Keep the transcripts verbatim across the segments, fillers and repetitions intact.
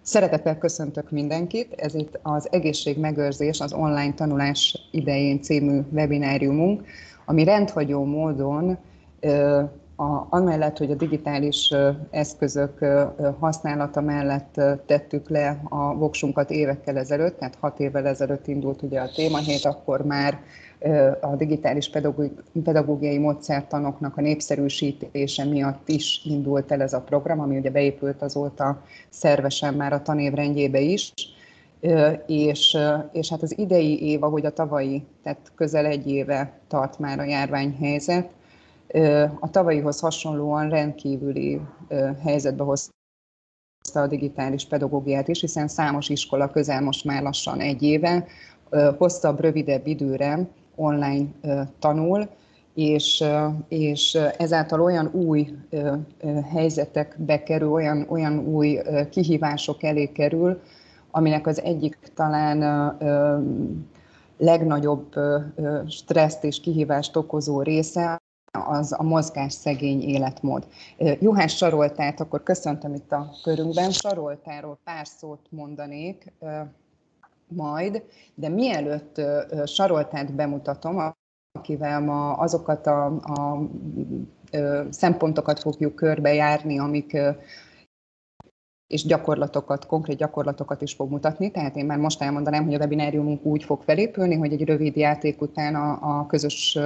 Szeretettel köszöntök mindenkit, ez itt az Egészségmegőrzés az online tanulás idején című webináriumunk, ami rendhagyó módon a, amellett, hogy a digitális eszközök használata mellett tettük le a voksunkat évekkel ezelőtt, tehát hat évvel ezelőtt indult ugye a témahét, akkor már a digitális pedagógiai módszertanoknak a népszerűsítése miatt is indult el ez a program, ami ugye beépült azóta szervesen már a tanévrendjébe is, és, és hát az idei év, ahogy a tavalyi, tehát közel egy éve tart már a járványhelyzet, a tavalyihoz hasonlóan rendkívüli helyzetbe hozta a digitális pedagógiát is, hiszen számos iskola közel most már lassan egy éve, hosszabb, rövidebb időre online tanul, és, és ezáltal olyan új helyzetekbe kerül, olyan, olyan új kihívások elé kerül, aminek az egyik talán legnagyobb stresszt és kihívást okozó része az a mozgásszegény életmód. Juhász Saroltát akkor köszöntöm itt a körünkben. Saroltáról pár szót mondanék majd, de mielőtt Saroltát bemutatom, akivel ma azokat a, a, a szempontokat fogjuk körbejárni, amik és gyakorlatokat, konkrét gyakorlatokat is fog mutatni. Tehát én már most elmondanám, hogy a webináriumunk úgy fog felépülni, hogy egy rövid játék után, a, a közös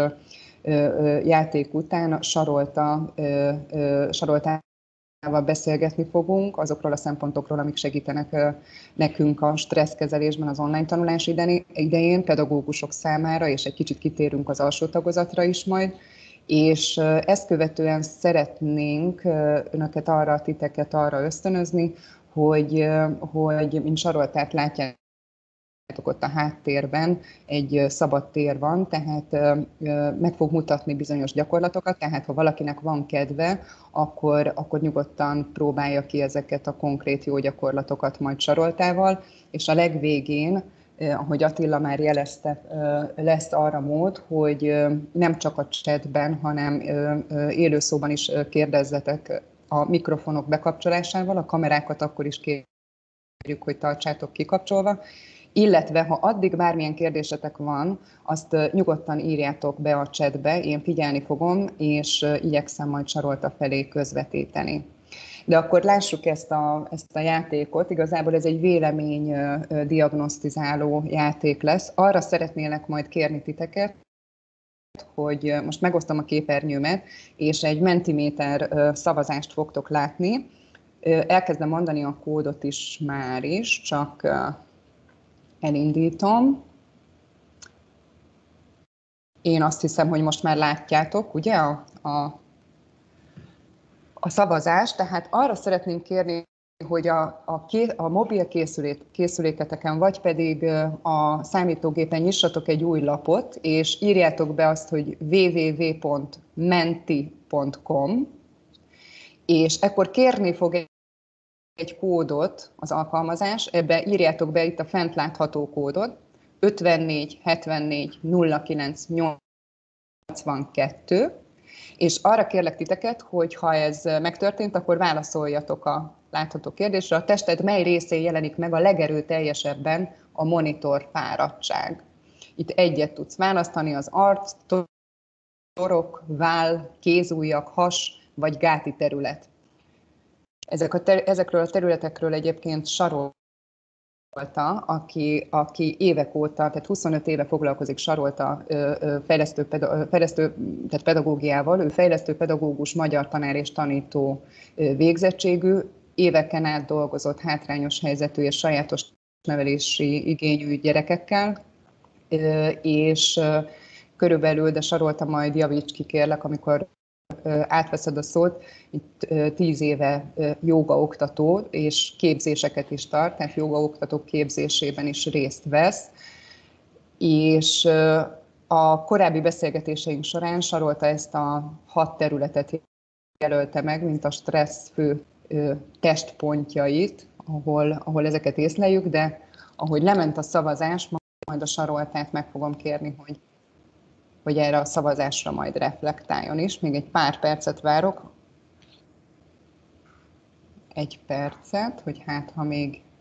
játék után Sarolta, Saroltával beszélgetni fogunk azokról a szempontokról, amik segítenek nekünk a stresszkezelésben az online tanulás idején, pedagógusok számára, és egy kicsit kitérünk az alsó tagozatra is majd. És ezt követően szeretnénk önöket arra, titeket arra ösztönözni, hogy, hogy mint Saroltát látják, ott a háttérben egy szabad tér van, tehát meg fog mutatni bizonyos gyakorlatokat, tehát ha valakinek van kedve, akkor, akkor nyugodtan próbálja ki ezeket a konkrét jó gyakorlatokat majd Saroltával, és a legvégén, ahogy Attila már jelezte, lesz arra mód, hogy nem csak a chatben, hanem élőszóban is kérdezzetek a mikrofonok bekapcsolásával, a kamerákat akkor is kérjük, hogy tartsátok kikapcsolva, illetve ha addig bármilyen kérdésetek van, azt nyugodtan írjátok be a chatbe, én figyelni fogom, és igyekszem majd Sarolta felé közvetíteni. De akkor lássuk ezt a, ezt a játékot. Igazából ez egy vélemény diagnosztizáló játék lesz. Arra szeretnélek majd kérni titeket, hogy most megosztom a képernyőmet, és egy Mentimeter szavazást fogtok látni. Elkezdem mondani a kódot is már is, csak elindítom. Én azt hiszem, hogy most már látjátok, ugye, a, a, a szavazást, tehát arra szeretném kérni, hogy a, a, ké, a mobil készülék, készüléketeken, vagy pedig a számítógépen nyissatok egy új lapot, és írjátok be azt, hogy double-u double-u double-u pont menti pont com, és ekkor kérni fog egy egy kódot az alkalmazás, ebbe írjátok be itt a fent látható kódot, ötvennégy hetvennégy nulla kilenc nyolcvankettő, és arra kérlek titeket, hogy ha ez megtörtént, akkor válaszoljatok a látható kérdésre. A tested mely részén jelenik meg a legerőteljesebben a monitor fáradtság? Itt egyet tudsz választani, az arc, torok, váll, kézujjak, has vagy gáti terület. Ezek a ter- ezekről a területekről egyébként Sarolta, aki, aki évek óta, tehát huszonöt éve foglalkozik Sarolta fejlesztő, fejlesztő tehát pedagógiával, ő fejlesztő pedagógus, magyar tanár és tanító végzettségű, éveken át dolgozott hátrányos helyzetű és sajátos nevelési igényű gyerekekkel, és körülbelül, de Sarolta, majd javíts ki kérlek, amikor átveszed a szót, itt tíz éve jógaoktató és képzéseket is tart, tehát jógaoktatók képzésében is részt vesz, és a korábbi beszélgetéseink során Sarolta ezt a hat területet jelölte meg, mint a stressz fő testpontjait, ahol, ahol ezeket észleljük, de ahogy lement a szavazás, majd a Saroltát meg fogom kérni, hogy hogy erre a szavazásra majd reflektáljon is. Még egy pár percet várok. Egy percet, hogy hát, ha még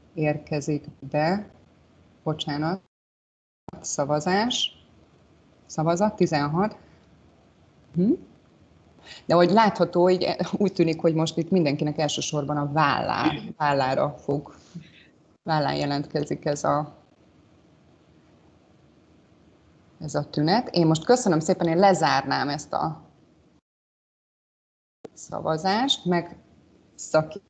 érkezik be. Bocsánat, szavazás. Szavazat, tizenhat. Hm? De ahogy látható, így úgy tűnik, hogy most itt mindenkinek elsősorban a vállá, vállára fog, vállán jelentkezik ez a, ez a tünet. Én most köszönöm szépen, én lezárnám ezt a szavazást, megszakítom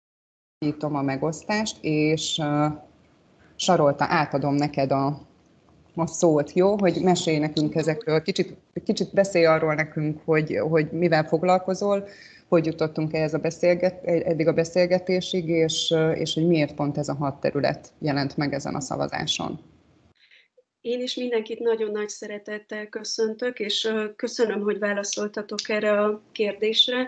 a megosztást, és uh, Sarolta, átadom neked a, a szót, jó? Hogy mesélj nekünk ezekről, kicsit, kicsit beszélj arról nekünk, hogy, hogy mivel foglalkozol, hogy jutottunk ehhez a beszélget, eddig a beszélgetésig, és, és hogy miért pont ez a hat terület jelent meg ezen a szavazáson. Én is mindenkit nagyon nagy szeretettel köszöntök, és köszönöm, hogy válaszoltatok erre a kérdésre.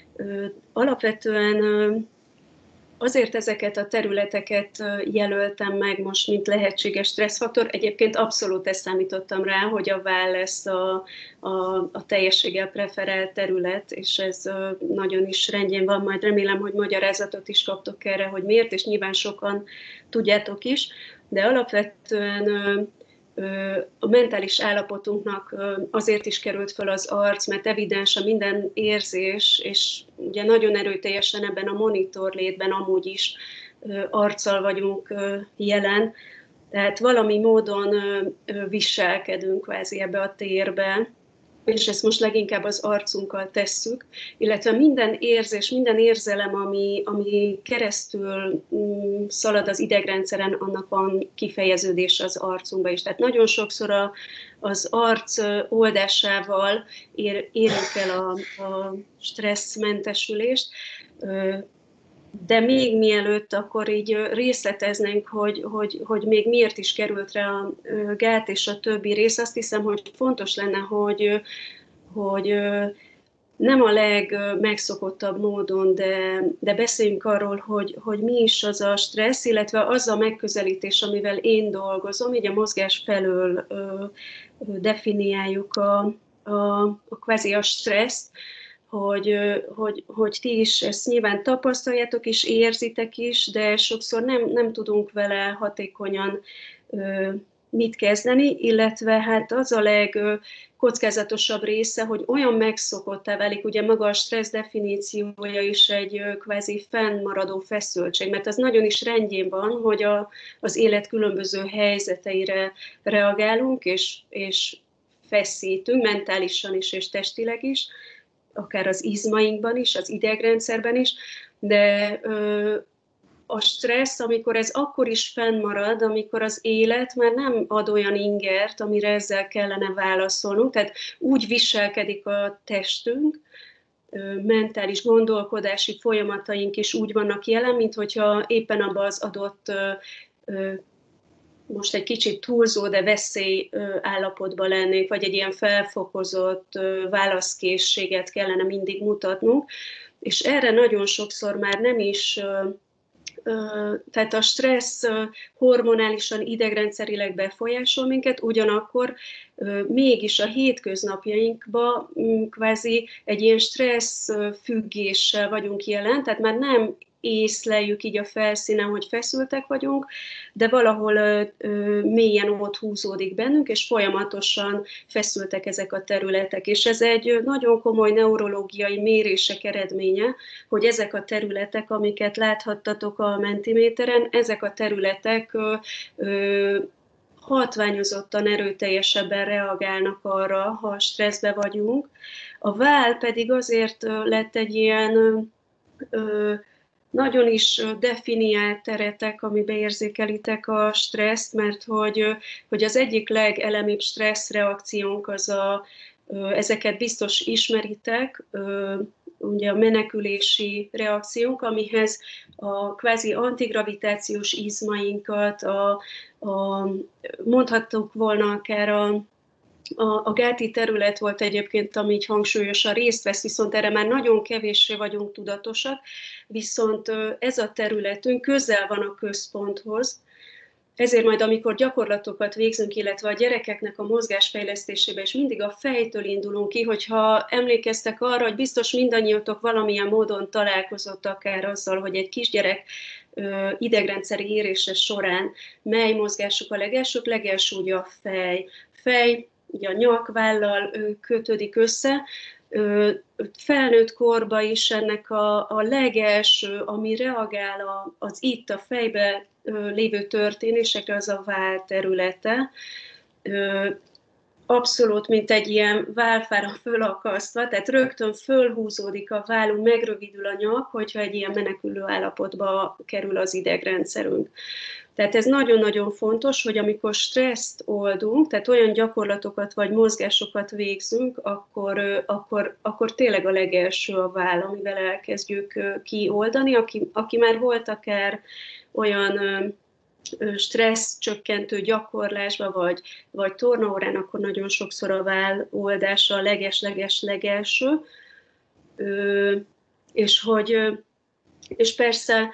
Alapvetően azért ezeket a területeket jelöltem meg most, mint lehetséges stresszfaktor. Egyébként abszolút ezt számítottam rá, hogy a váll lesz a, a, a teljességgel preferált terület, és ez nagyon is rendjén van. Majd remélem, hogy magyarázatot is kaptok erre, hogy miért, és nyilván sokan tudjátok is. De alapvetően a mentális állapotunknak azért is került fel az arc, mert evidens a minden érzés, és ugye nagyon erőteljesen ebben a monitorlétben amúgy is arccal vagyunk jelen, tehát valami módon viselkedünk kvázi ebbe a térbe, és ezt most leginkább az arcunkkal tesszük, illetve minden érzés, minden érzelem, ami, ami keresztül mm, szalad az idegrendszeren, annak van kifejeződése az arcunkba is. Tehát nagyon sokszor a, az arc oldásával ér, érjük el a, a stresszmentesülést, de még mielőtt akkor így részleteznénk, hogy, hogy, hogy még miért is került rá a gát és a többi rész, azt hiszem, hogy fontos lenne, hogy, hogy nem a legmegszokottabb módon, de, de beszéljünk arról, hogy, hogy mi is az a stressz, illetve az a megközelítés, amivel én dolgozom, így a mozgás felől ö, definiáljuk a, a, a kvázi a stresszt, Hogy, hogy, hogy ti is ezt nyilván tapasztaljátok is, érzitek is, de sokszor nem, nem tudunk vele hatékonyan ö, mit kezdeni, illetve hát az a legkockázatosabb része, hogy olyan megszokottá válik, ugye maga a stressz definíciója is egy ö, kvázi fennmaradó feszültség, mert az nagyon is rendjén van, hogy a, az élet különböző helyzeteire reagálunk, és, és feszítünk, mentálisan is és testileg is, akár az izmainkban is, az idegrendszerben is, de ö, a stressz, amikor ez akkor is fennmarad, amikor az élet már nem ad olyan ingert, amire ezzel kellene válaszolnunk, tehát úgy viselkedik a testünk, ö, mentális gondolkodási folyamataink is úgy vannak jelen, mint hogyha éppen abban az adott ö, ö, most egy kicsit túlzó, de veszély állapotban lennék, vagy egy ilyen felfokozott válaszkészséget kellene mindig mutatnunk, és erre nagyon sokszor már nem is, tehát a stressz hormonálisan, idegrendszerileg befolyásol minket, ugyanakkor mégis a hétköznapjainkban kvázi egy ilyen stressz függéssel vagyunk jelen, tehát már nem észleljük így a felszínen, hogy feszültek vagyunk, de valahol ö, ö, mélyen ott húzódik bennünk, és folyamatosan feszültek ezek a területek. És ez egy nagyon komoly neurológiai mérések eredménye, hogy ezek a területek, amiket láthattatok a Mentiméteren, ezek a területek ö, ö, hatványozottan erőteljesebben reagálnak arra, ha stresszbe vagyunk. A váll pedig azért lett egy ilyen ö, nagyon is definiált teretek, amiben érzékelitek a stresszt, mert hogy, hogy az egyik legelemibb stressz reakciónk az a, ezeket biztos ismeritek, ugye a menekülési reakciónk, amihez a kvázi antigravitációs izmainkat, a, a, mondhattuk volna akár a A, a gáti terület volt egyébként, ami így hangsúlyosan részt vesz, viszont erre már nagyon kevéssé vagyunk tudatosak, viszont ez a területünk közel van a központhoz, ezért majd, amikor gyakorlatokat végzünk, illetve a gyerekeknek a mozgásfejlesztésébe, és mindig a fejtől indulunk ki, hogyha emlékeztek arra, hogy biztos mindannyiótok valamilyen módon találkozott akár azzal, hogy egy kisgyerek idegrendszeri érése során mely mozgások a legelsők, legelső ugye a fej. Fej, ugye a nyak-vállal kötődik össze, felnőtt korba is ennek a, a legelső, ami reagál a, az itt a fejbe lévő történésekre, az a váll területe. Abszolút, mint egy ilyen válfára fölakasztva, tehát rögtön fölhúzódik a vállunk, megrövidül a nyak, hogyha egy ilyen menekülő állapotba kerül az idegrendszerünk. Tehát ez nagyon-nagyon fontos, hogy amikor stresszt oldunk, tehát olyan gyakorlatokat vagy mozgásokat végzünk, akkor, akkor, akkor tényleg a legelső a váll, amivel elkezdjük kioldani. Aki, aki már volt akár olyan stressz csökkentő gyakorlásba, vagy, vagy tornaórán, akkor nagyon sokszor a váll oldása a leges-leges-legelső. És, hogy, és persze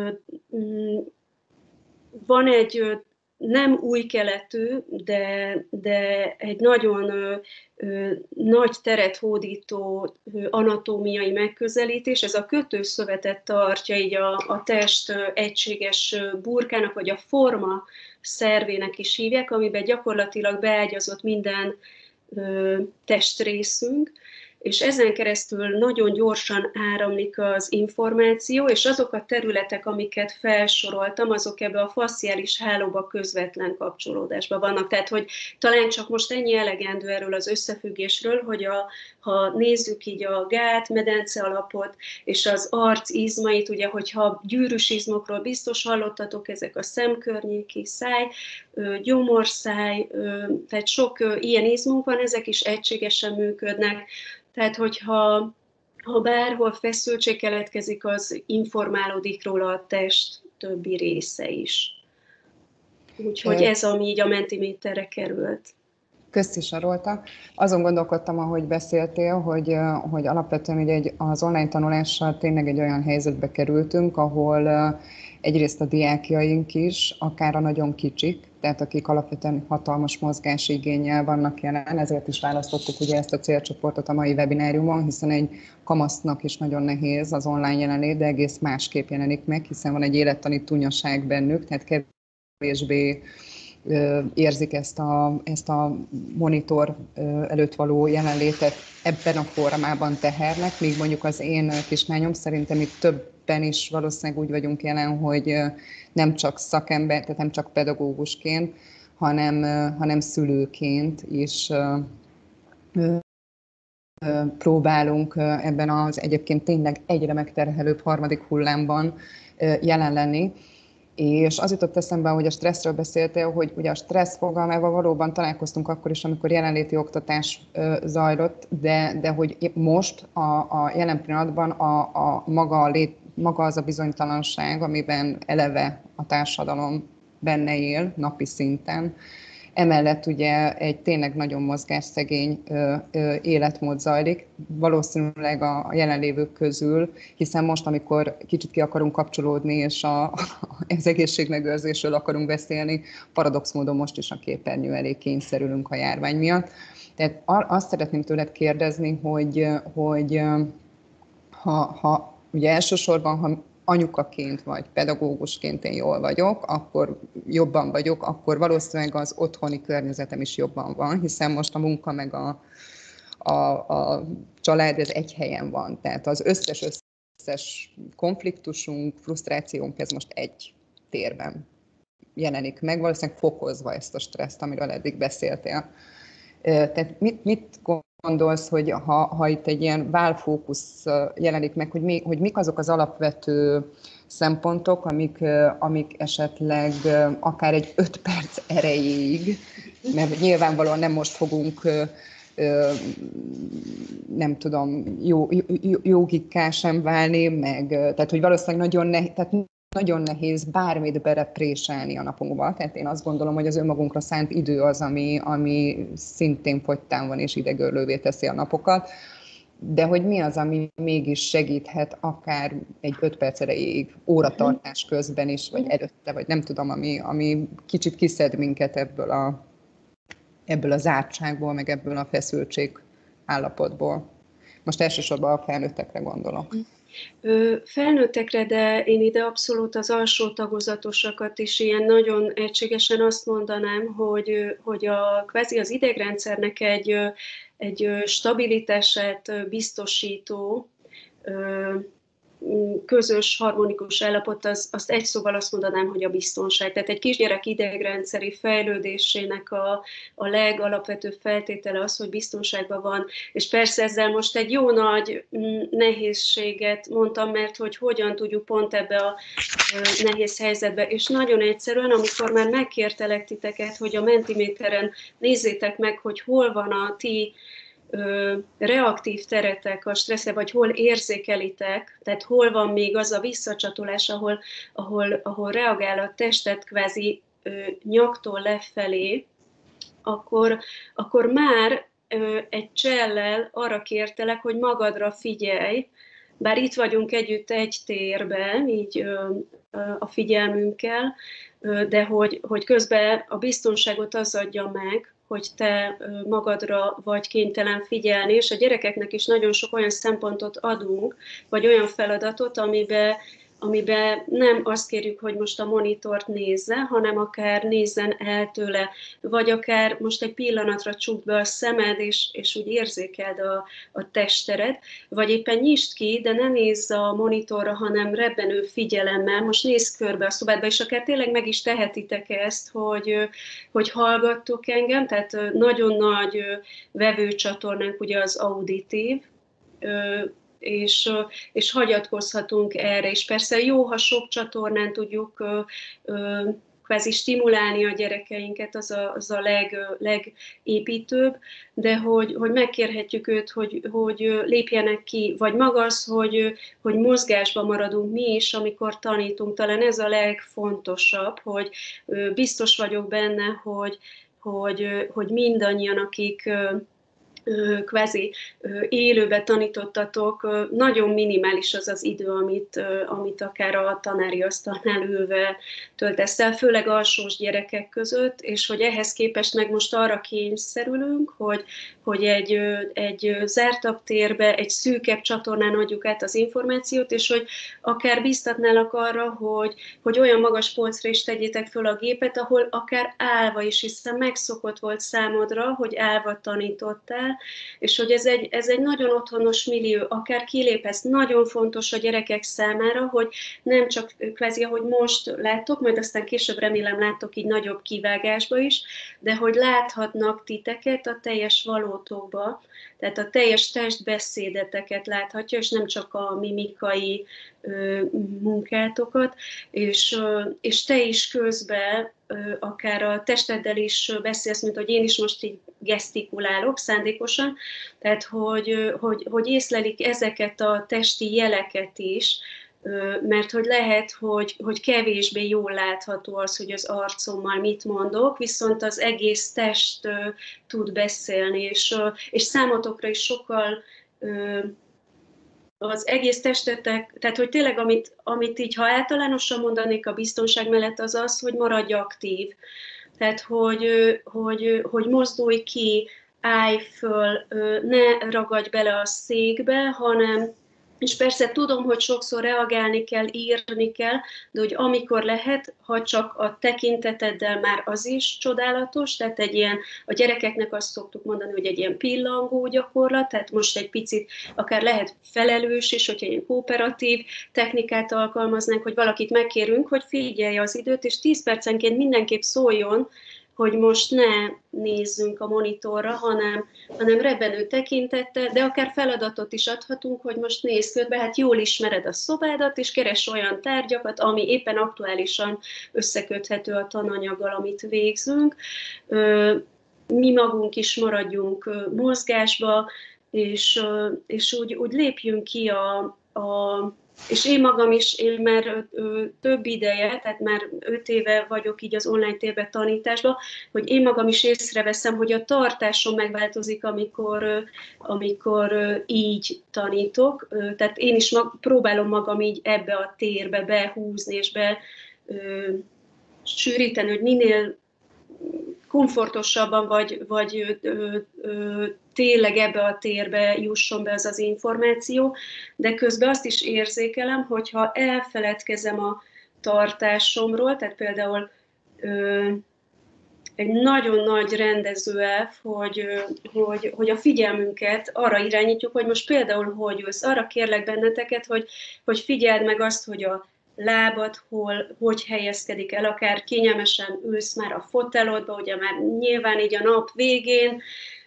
van egy nem új keletű, de, de egy nagyon ö, ö, nagy teret hódító ö, anatómiai megközelítés. Ez a kötőszövetet tartja így a, a test ö, egységes ö, burkának, vagy a forma szervének is hívják, amiben gyakorlatilag beágyazott minden ö, testrészünk, és ezen keresztül nagyon gyorsan áramlik az információ, és azok a területek, amiket felsoroltam, azok ebbe a fasciális hálóba közvetlen kapcsolódásban vannak. Tehát, hogy talán csak most ennyi elegendő erről az összefüggésről, hogy a, ha nézzük így a gát, medence alapot, és az arc izmait, ugye, hogyha gyűrűs izmokról biztos hallottatok, ezek a szemkörnyéki száj, gyomorszáj, tehát sok ilyen izmunk van, ezek is egységesen működnek. Tehát, hogyha ha bárhol feszültség keletkezik, az informálódik róla a test többi része is. Úgyhogy ez, ami így a Mentimeterre került. Köszi, Sarolta. Azon gondolkodtam, ahogy beszéltél, hogy, hogy alapvetően egy, az online tanulással tényleg egy olyan helyzetbe kerültünk, ahol egyrészt a diákjaink is, akár a nagyon kicsik, tehát akik alapvetően hatalmas mozgásigénnyel vannak jelen, ezért is választottuk ugye ezt a célcsoportot a mai webináriumon, hiszen egy kamasznak is nagyon nehéz az online jelenlét, de egész másképp jelenik meg, hiszen van egy élettani tunyaság bennük, tehát kevésbé érzik ezt a, ezt a monitor előtt való jelenlétet ebben a formában tehernek, míg mondjuk az én kislányom szerintem itt többen is valószínűleg úgy vagyunk jelen, hogy nem csak szakember, tehát nem csak pedagógusként, hanem, hanem szülőként is próbálunk ebben az egyébként tényleg egyre megterhelőbb harmadik hullámban jelen lenni. És az jutott eszembe, hogy a stresszről beszéltél, hogy ugye a stressz fogalmával valóban találkoztunk akkor is, amikor jelenléti oktatás zajlott, de, de hogy most a, a jelen pillanatban a, a maga, a lét, maga az a bizonytalanság, amiben eleve a társadalom benne él napi szinten. Emellett ugye egy tényleg nagyon mozgásszegény ö, ö, életmód zajlik, valószínűleg a, a jelenlévők közül, hiszen most, amikor kicsit ki akarunk kapcsolódni, és a, a, az egészségmegőrzésről akarunk beszélni, paradox módon most is a képernyő elé kényszerülünk a járvány miatt. Tehát azt szeretném tőled kérdezni, hogy, hogy ha, ha ugye elsősorban, ha anyukaként vagy pedagógusként én jól vagyok, akkor jobban vagyok, akkor valószínűleg az otthoni környezetem is jobban van, hiszen most a munka meg a, a, a család ez egy helyen van. Tehát az összes, összes konfliktusunk, frusztrációnk ez most egy térben jelenik meg, valószínűleg fokozva ezt a stresszt, amiről eddig beszéltél. Tehát mit, mit gondolsz, hogy ha, ha itt egy ilyen válfókusz jelenik meg, hogy, mi, hogy mik azok az alapvető szempontok, amik, amik esetleg akár egy öt perc erejéig, mert nyilvánvalóan nem most fogunk, nem tudom, jogikká sem válni, meg, tehát hogy valószínűleg nagyon nehéz, tehát nagyon nehéz bármit berepréselni a napunkba. Tehát én azt gondolom, hogy az önmagunkra szánt idő az, ami, ami szintén fogytán van és idegörlővé teszi a napokat. De hogy mi az, ami mégis segíthet akár egy öt perc erejéig, óratartás közben is, vagy előtte, vagy nem tudom, ami, ami kicsit kiszed minket ebből a, ebből a zártságból, meg ebből a feszültség állapotból. Most elsősorban a felnőttekre gondolok. Felnőttekre, de én ide abszolút az alsó tagozatosakat is ilyen nagyon egységesen azt mondanám, hogy, hogy a, kvázi az idegrendszernek egy, egy stabilitását biztosító közös, harmonikus állapot, az, azt egy szóval azt mondanám, hogy a biztonság. Tehát egy kisgyerek idegrendszeri fejlődésének a, a legalapvetőbb feltétele az, hogy biztonságban van. És persze ezzel most egy jó nagy nehézséget mondtam, mert hogy hogyan tudjuk pont ebbe a nehéz helyzetbe. És nagyon egyszerűen, amikor már megkértelek titeket, hogy a Mentiméteren nézzétek meg, hogy hol van a ti reaktív teretek a stresszre, vagy hol érzékelitek, tehát hol van még az a visszacsatolás, ahol, ahol, ahol reagál a testet kvázi ö, nyaktól lefelé, akkor, akkor már ö, egy csellel arra kértelek, hogy magadra figyelj, bár itt vagyunk együtt egy térben, így ö, ö, a figyelmünkkel, ö, de hogy, hogy közben a biztonságot az adja meg, hogy te magadra vagy kénytelen figyelni, és a gyerekeknek is nagyon sok olyan szempontot adunk, vagy olyan feladatot, amiben, amiben nem azt kérjük, hogy most a monitort nézze, hanem akár nézzen el tőle, vagy akár most egy pillanatra csukd be a szemed, és, és úgy érzékeld a, a testered, vagy éppen nyisd ki, de ne nézz a monitorra, hanem rebbenő figyelemmel, most nézz körbe a szobádba, és akár tényleg meg is tehetitek ezt, hogy, hogy hallgattok engem, tehát nagyon nagy vevőcsatornánk ugye az auditív, és, és hagyatkozhatunk erre, és persze jó, ha sok csatornán tudjuk kvázi stimulálni a gyerekeinket, az a, az a leg, legépítőbb, de hogy, hogy megkérhetjük őt, hogy, hogy lépjenek ki, vagy maga az, hogy, hogy mozgásban maradunk mi is, amikor tanítunk, talán ez a legfontosabb, hogy biztos vagyok benne, hogy, hogy, hogy mindannyian, akik kvázi élőbe tanítottatok, nagyon minimális az az idő, amit, amit akár a tanári asztalnál ülve töltesz el, főleg alsós gyerekek között, és hogy ehhez képest meg most arra kényszerülünk, hogy, hogy egy, egy zártabb térbe, egy szűkebb csatornán adjuk át az információt, és hogy akár biztatnálak arra, hogy, hogy olyan magas polcra is tegyétek föl a gépet, ahol akár állva is, hiszen megszokott volt számodra, hogy állva tanítottál, és hogy ez egy, ez egy nagyon otthonos millió, akár kilépesz, nagyon fontos a gyerekek számára, hogy nem csak kvázi, ahogy most láttok, majd aztán később remélem láttok így nagyobb kivágásba is, de hogy láthatnak titeket a teljes valótokba, tehát a teljes testbeszédeteket láthatja, és nem csak a mimikai ö, munkátokat, és, ö, és te is közben ö, akár a testeddel is beszélsz, mint hogy én is most így gesztikulálok szándékosan, tehát hogy, hogy, hogy észlelik ezeket a testi jeleket is, mert hogy lehet, hogy, hogy kevésbé jól látható az, hogy az arcommal mit mondok, viszont az egész test tud beszélni, és, és számotokra is sokkal az egész testetek, tehát hogy tényleg amit, amit így, ha általánosan mondanék a biztonság mellett, az az, hogy maradj aktív. Tehát, hogy, hogy, hogy mozdulj ki, állj föl, ne ragadj bele a székbe, hanem, és persze tudom, hogy sokszor reagálni kell, írni kell, de hogy amikor lehet, ha csak a tekinteteddel már az is csodálatos, tehát egy ilyen, a gyerekeknek azt szoktuk mondani, hogy egy ilyen pillangó gyakorlat, tehát most egy picit akár lehet felelős is, hogyha ilyen kooperatív technikát alkalmaznánk, hogy valakit megkérünk, hogy figyelje az időt, és tíz percenként mindenképp szóljon, hogy most ne nézzünk a monitorra, hanem, hanem rebbenő tekintettel, de akár feladatot is adhatunk, hogy most nézz körbe, hát jól ismered a szobádat, és keres olyan tárgyakat, ami éppen aktuálisan összeköthető a tananyaggal, amit végzünk. Mi magunk is maradjunk mozgásba, és, és úgy, úgy lépjünk ki a, a és én magam is, én már ö, több ideje, tehát már öt éve vagyok így az online térbe tanításban, hogy én magam is észreveszem, hogy a tartásom megváltozik, amikor, ö, amikor ö, így tanítok. Ö, tehát én is mag, próbálom magam így ebbe a térbe behúzni és be ö, sűríteni, hogy minél komfortosabban, vagy, vagy ö, ö, tényleg ebbe a térbe jusson be az az információ, de közben azt is érzékelem, hogyha elfeledkezem a tartásomról, tehát például ö, egy nagyon nagy rendező elv, hogy, hogy, hogy a figyelmünket arra irányítjuk, hogy most például hogy ülsz. Arra kérlek benneteket, hogy, hogy figyeld meg azt, hogy a lábad hol, hogy helyezkedik el, akár kényelmesen ülsz már a fotelodba, ugye már nyilván így a nap végén,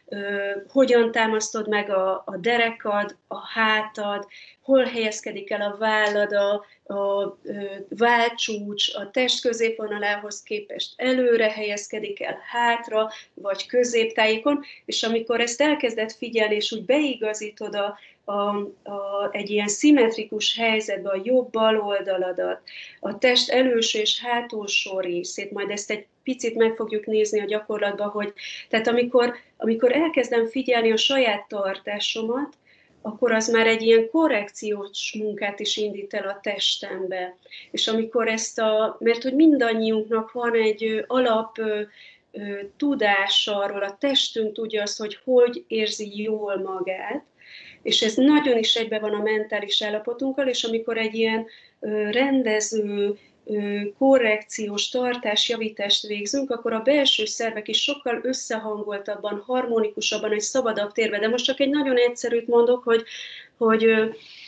hogyan támasztod meg a, a derekad, a hátad, hol helyezkedik el a vállad, a, a vállcsúcs, a test középvonalához képest előre helyezkedik el, hátra, vagy középtájékon, és amikor ezt elkezded figyelni, és úgy beigazítod a, a, a, egy ilyen szimmetrikus helyzetbe a jobb-bal oldaladat, a test előső és hátulsó részét, majd ezt egy picit meg fogjuk nézni a gyakorlatban, hogy tehát amikor, amikor elkezdem figyelni a saját tartásomat, akkor az már egy ilyen korrekciós munkát is indít el a testembe. És amikor ezt a, mert hogy mindannyiunknak van egy alap ö, ö, tudása arról, a testünk tudja azt, hogy hogy érzi jól magát, és ez nagyon is egybe van a mentális állapotunkkal, és amikor egy ilyen ö, rendező, korrekciós tartásjavítást végzünk, akkor a belső szervek is sokkal összehangoltabban, harmonikusabban, egy szabadabb térben. De most csak egy nagyon egyszerűt mondok, hogy, hogy ö,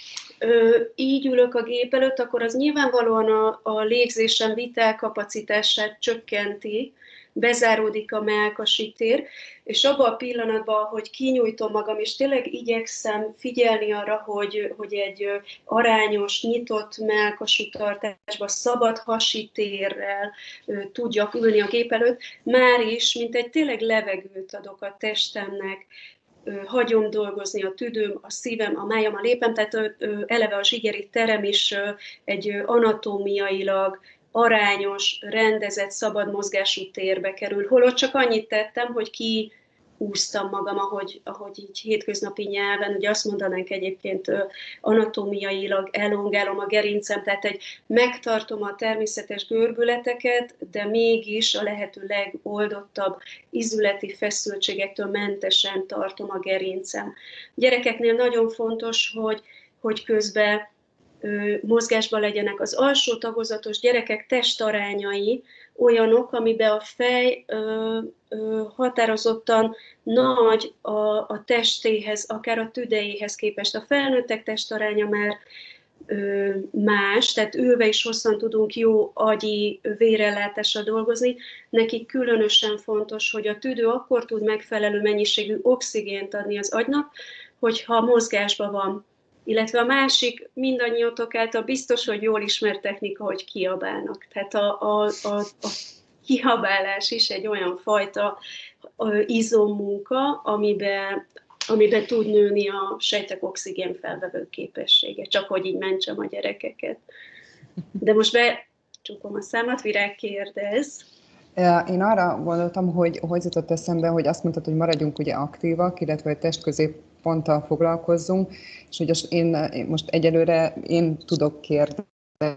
ö, így ülök a gép előtt, akkor az nyilvánvalóan a, a légzésem vitálkapacitását csökkenti, bezáródik a mellkasi tér, és abban a pillanatban, hogy kinyújtom magam, és tényleg igyekszem figyelni arra, hogy, hogy egy arányos, nyitott mellkasú tartásban, szabad hasi térrel tudjak ülni a gép előtt, már is, mint egy tényleg levegőt adok a testemnek, hagyom dolgozni a tüdőm, a szívem, a májam, a lépem, tehát eleve a zsigeri terem is egy anatómiailag arányos, rendezett, szabad mozgású térbe kerül. Holott csak annyit tettem, hogy kiúztam magam, ahogy, ahogy így hétköznapi nyelven, ugye azt mondanánk egyébként anatómiailag elongálom a gerincem, tehát egy, megtartom a természetes görbületeket, de mégis a lehető legoldottabb izületi feszültségektől mentesen tartom a gerincem. A gyerekeknél nagyon fontos, hogy, hogy közben mozgásban legyenek. Az alsó tagozatos gyerekek testarányai olyanok, amiben a fej ö, ö, határozottan nagy a, a testéhez, akár a tüdejéhez képest. A felnőttek testaránya már ö, más, tehát ülve is hosszan tudunk jó agyi vérellátással dolgozni. Nekik különösen fontos, hogy a tüdő akkor tud megfelelő mennyiségű oxigént adni az agynak, hogyha mozgásban van. Illetve a másik, mindannyiótok által biztos, hogy jól ismert technika, hogy kiabálnak. Tehát a, a, a, a kiabálás is egy olyan fajta izommunka, amiben, amiben tud nőni a sejtek oxigén felvevő képessége, csak hogy így mentsem a gyerekeket. De most becsukom a számat, Virág, kérdez. Én arra gondoltam, hogy hogy jutott eszembe, hogy azt mondtad, hogy maradjunk ugye aktívak, illetve hogy testközépponttal foglalkozzunk, és hogy én most egyelőre én tudok kérdezni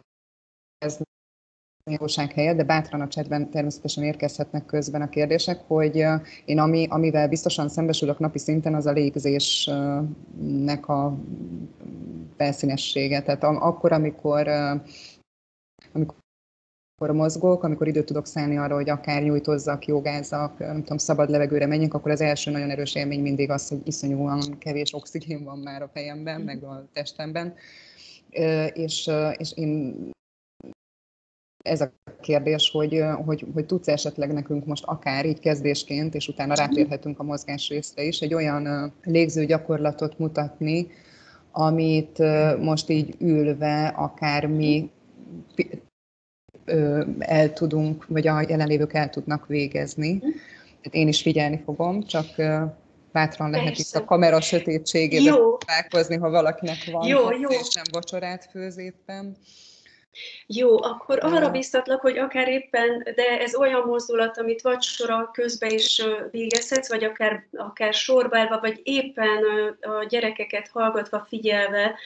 jóság helyett, de bátran a chatben természetesen érkezhetnek közben a kérdések, hogy én ami, amivel biztosan szembesülök napi szinten, az a légzésnek a felszínessége. Tehát akkor, amikor, amikor amikor mozgok, amikor időt tudok szállni arra, hogy akár nyújtozzak, jogázzak, nem tudom, szabad levegőre menjek, akkor az első nagyon erős élmény mindig az, hogy iszonyúan kevés oxigén van már a fejemben, meg a testemben. És, és én ez a kérdés, hogy, hogy, hogy tudsz esetleg nekünk most akár így kezdésként, és utána rátérhetünk a mozgás részre is, egy olyan légző gyakorlatot mutatni, amit most így ülve akár mi el tudunk, vagy a jelenlévők el tudnak végezni. Tehát én is figyelni fogom, csak bátran lehet Persze. itt a kamera sötétségében találkozni, ha valakinek van, jó, jó. és nem vacsorát főz éppen. Jó, akkor arra biztatlak, hogy akár éppen, de ez olyan mozdulat, amit vacsora közben is végezhetsz, vagy akár, akár sorbálva, vagy éppen a gyerekeket hallgatva, figyelve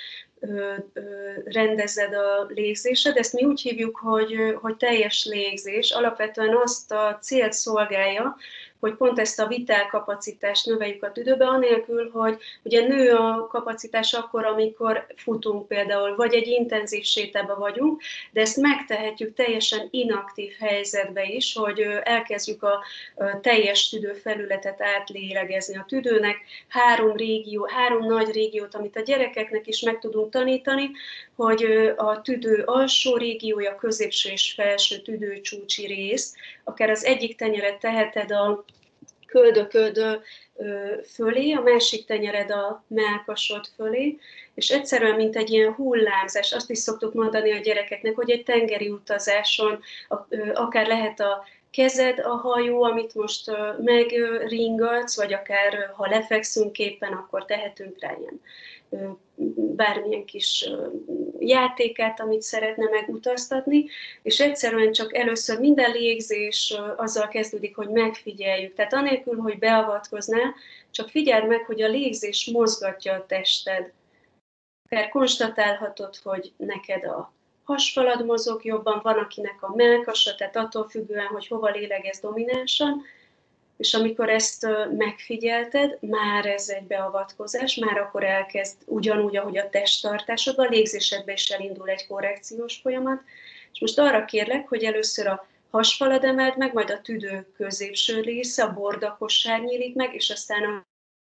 rendezed a légzésed. Ezt mi úgy hívjuk, hogy, hogy teljes légzés. Alapvetően azt a célt szolgálja, hogy pont ezt a vitálkapacitást növeljük a tüdőbe, anélkül, hogy ugye nő a kapacitás akkor, amikor futunk például, vagy egy intenzív sétában vagyunk, de ezt megtehetjük teljesen inaktív helyzetbe is, hogy elkezdjük a teljes tüdőfelületet átlélegezni. A tüdőnek három régió, három nagy régiót, amit a gyerekeknek is meg tudunk tanítani, hogy a tüdő alsó régiója, középső és felső tüdőcsúcsi rész, akár az egyik tenyeret teheted a köldököd fölé, a másik tenyered a mellkasod fölé, és egyszerűen, mint egy ilyen hullámzás, azt is szoktuk mondani a gyerekeknek, hogy egy tengeri utazáson akár lehet a kezed a hajó, amit most megringatsz, vagy akár ha lefekszünk éppen, akkor tehetünk rá ilyen bármilyen kis játékát, amit szeretne megutaztatni, és egyszerűen csak először minden légzés azzal kezdődik, hogy megfigyeljük. Tehát anélkül, hogy beavatkoznál, csak figyeld meg, hogy a légzés mozgatja a tested. Akár konstatálhatod, hogy neked a hasfalad mozog jobban, van akinek a mellkasa, tehát attól függően, hogy hova lélegez dominánsan, és amikor ezt megfigyelted, már ez egy beavatkozás, már akkor elkezd ugyanúgy, ahogy a testtartásod, a légzésedben is elindul egy korrekciós folyamat. És most arra kérlek, hogy először a hasfalad emeld meg, majd a tüdő középső része, a bordakosság nyílik meg, és aztán a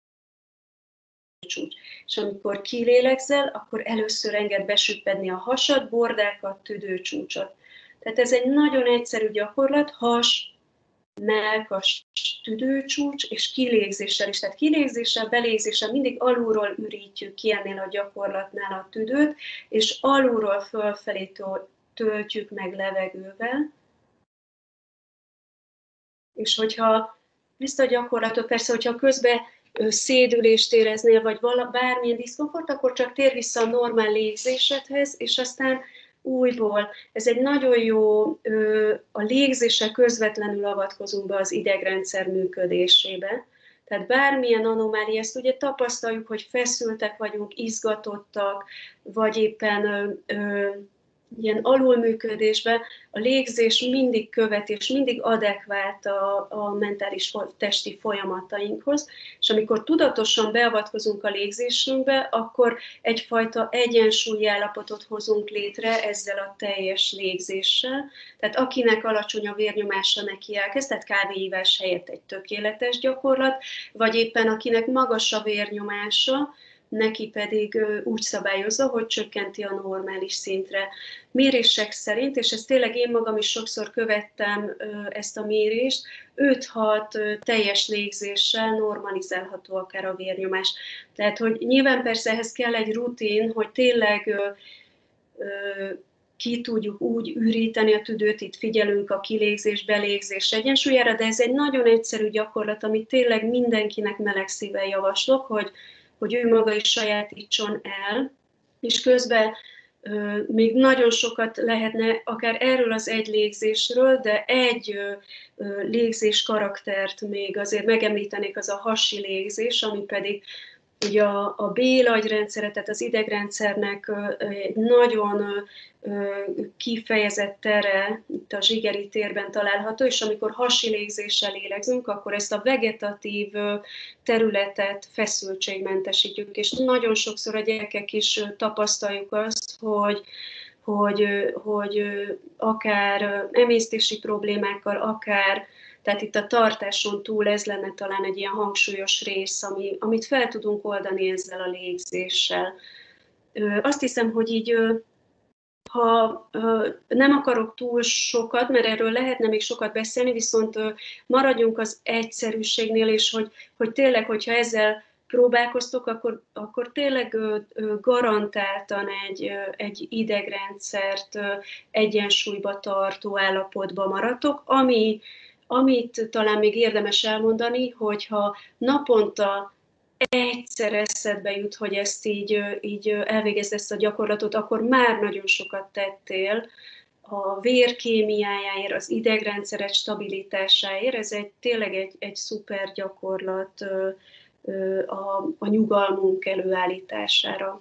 csúcs. És amikor kilélegzel, akkor először engedd besüppedni a hasad, bordákat, tüdőcsúcsot. Tehát ez egy nagyon egyszerű gyakorlat, has, mellkas, tüdőcsúcs, és kilégzéssel is. Tehát kilégzéssel, belégzéssel mindig alulról ürítjük ki ennél a gyakorlatnál a tüdőt, és alulról fölfelé töltjük meg levegővel. És hogyha ezt a gyakorlatot, persze, hogyha közben szédülést éreznél, vagy bármilyen diszkomfort, akkor csak tér vissza a normál légzésedhez, és aztán újból. Ez egy nagyon jó, a légzéssel közvetlenül avatkozunk be az idegrendszer működésébe. Tehát bármilyen anomália, ezt ugye tapasztaljuk, hogy feszültek vagyunk, izgatottak, vagy éppen ö, ilyen alulműködésben, a légzés mindig követ, és mindig adekvált a, a mentális testi folyamatainkhoz, és amikor tudatosan beavatkozunk a légzésünkbe, akkor egyfajta egyensúlyállapotot hozunk létre ezzel a teljes légzéssel. Tehát akinek alacsony a vérnyomása, neki elkezd, tehát kávéívás helyett egy tökéletes gyakorlat, vagy éppen akinek magas a vérnyomása, neki pedig úgy szabályozza, hogy csökkenti a normális szintre. Mérések szerint, és ezt tényleg én magam is sokszor követtem ezt a mérést, öt-hat teljes légzéssel normalizálható akár a vérnyomás. Tehát, hogy nyilván persze ehhez kell egy rutin, hogy tényleg ki tudjuk úgy üríteni a tüdőt, itt figyelünk a kilégzés, belégzés egyensúlyára, de ez egy nagyon egyszerű gyakorlat, amit tényleg mindenkinek meleg szívvel javaslok, hogy hogy ő maga is sajátítson el, és közben ö, még nagyon sokat lehetne akár erről az egy légzésről, de egy ö, ö, légzés karaktert még azért megemlítenék, az a hasi légzés, ami pedig ugye a, a B-agyrendszere, tehát az idegrendszernek ö, egy nagyon ö, kifejezett tere itt a zsigeri térben található, és amikor hasi légzéssel lélegzünk, akkor ezt a vegetatív területet feszültségmentesítjük, és nagyon sokszor a gyerekek is tapasztaljuk azt, hogy hogy, hogy akár emésztési problémákkal, akár, tehát itt a tartáson túl ez lenne talán egy ilyen hangsúlyos rész, ami, amit fel tudunk oldani ezzel a légzéssel. Azt hiszem, hogy így, ha nem akarok túl sokat, mert erről lehetne még sokat beszélni, viszont maradjunk az egyszerűségnél, és hogy, hogy tényleg, hogyha ezzel próbálkoztok, akkor, akkor tényleg garantáltan egy, egy idegrendszert egyensúlyba tartó állapotba maradtok, ami, amit talán még érdemes elmondani, hogyha naponta egyszer eszedbe jut, hogy ezt így, így elvégezd ezt a gyakorlatot, akkor már nagyon sokat tettél a vér kémiájáért, az idegrendszeret stabilitásáért. Ez egy, tényleg egy, egy szuper gyakorlat a, a nyugalmunk előállítására.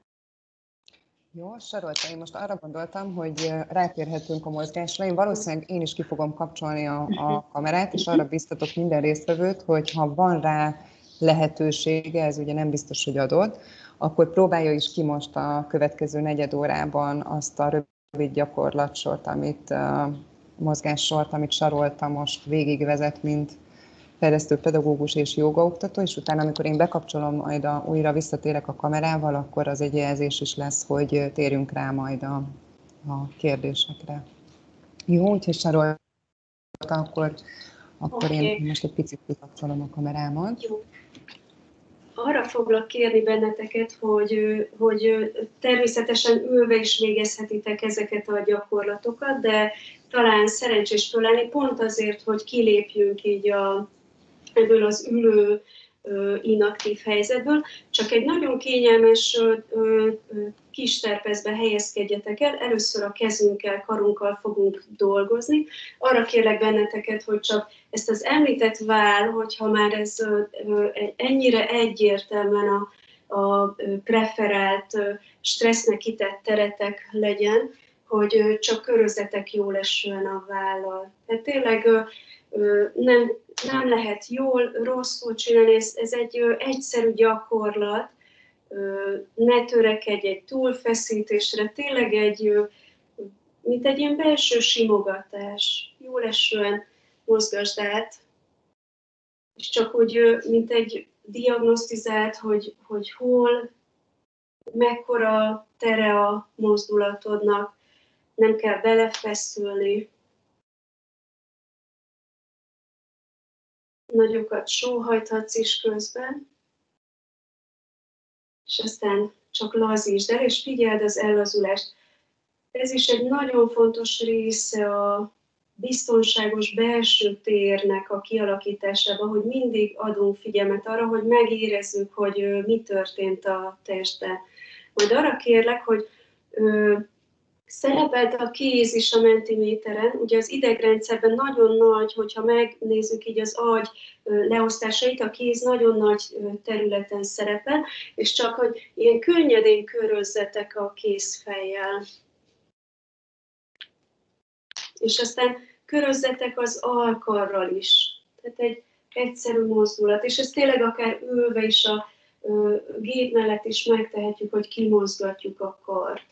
Jó, Sarolta, én most arra gondoltam, hogy rátérhetünk a mozgásra. Én valószínűleg én is ki fogom kapcsolni a, a kamerát, és arra biztatok minden résztvevőt, hogy ha van rá lehetősége, ez ugye nem biztos, hogy adott, akkor próbálja is ki most a következő negyed órában azt a rövid gyakorlatsort, amit uh, mozgássort, amit Sarolta most végigvezet, mint fejlesztő pedagógus és jogaoktató, és utána, amikor én bekapcsolom, majd a, újra visszatérek a kamerával, akkor az egy jelzés is lesz, hogy térjünk rá majd a, a kérdésekre. Jó, úgyhogy Sarolta, akkor, akkor okay. én most egy picit kikapcsolom a kamerámat. Jó. Arra foglak kérni benneteket, hogy, hogy természetesen ülve is végezhetitek ezeket a gyakorlatokat, de talán szerencsés fölállni pont azért, hogy kilépjünk így a ebből az ülő inaktív helyzetből, csak egy nagyon kényelmes kis terpezbe helyezkedjetek el, először a kezünkkel, karunkkal fogunk dolgozni. Arra kérlek benneteket, hogy csak ezt az említett vál, hogyha már ez ennyire egyértelműen a, a preferált stressznek kitett teretek legyen, hogy csak körözzetek jól esően a vállal. Tehát tényleg nem, nem lehet jól, rosszul csinálni, ez, ez egy egyszerű gyakorlat, ne törekedj egy túlfeszítésre, tényleg egy, mint egy ilyen belső simogatás, jól esően mozgasd át, és csak úgy, mint egy diagnosztizált, hogy, hogy hol, mekkora tere a mozdulatodnak, nem kell belefeszülni. Nagyokat sóhajthatsz is közben, és aztán csak lazítsd el, és figyeld az ellazulást. Ez is egy nagyon fontos része a biztonságos belső térnek a kialakításában, hogy mindig adunk figyelmet arra, hogy megérezzük, hogy mi történt a testben. Majd arra kérlek, hogy ö, szerepelt a kéz is a mentiméteren, ugye az idegrendszerben nagyon nagy, hogyha megnézzük így az agy leosztásait, a kéz nagyon nagy területen szerepel, és csak, hogy ilyen könnyedén körözzetek a kézfejjel. És aztán körözzetek az alkarral is. Tehát egy egyszerű mozdulat, és ezt tényleg akár ülve is a ö, gép mellett is megtehetjük, hogy kimozgatjuk a kart.